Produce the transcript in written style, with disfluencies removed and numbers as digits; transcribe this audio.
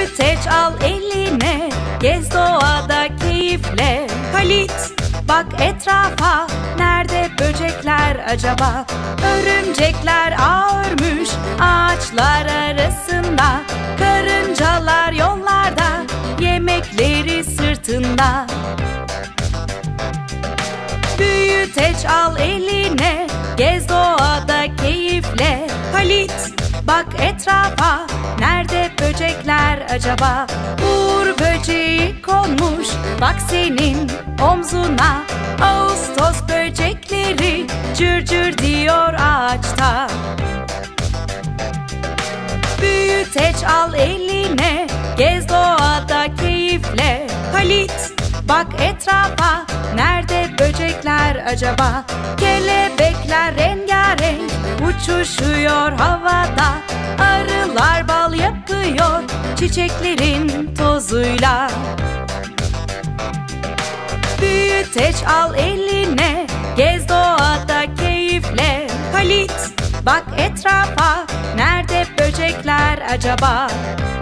Büyüteç al eline, gez doğada keyifle. Halit, bak etrafa, nerede böcekler acaba? Örümcekler ağ örmüş ağaçlar arasında. Karıncalar yollarda, yemekleri sırtında. Büyüteç al eline, gez doğada keyifle. Halit, bak etrafa, nerede böcekler acaba? Uğur böceği konmuş, bak senin omzuna. Ağustos böcekleri cır cır diyor ağaçta. Büyüteç al eline, gez doğada keyifle. Halit, bak etrafa, nerede böcekler acaba? Kelebekler rengarenk uçuşuyor havada. Arılar bal yapıyor çiçeklerin tozuyla. Büyüteç al eline, gez doğada keyifle. Halit, bak etrafa, nerede böcekler acaba?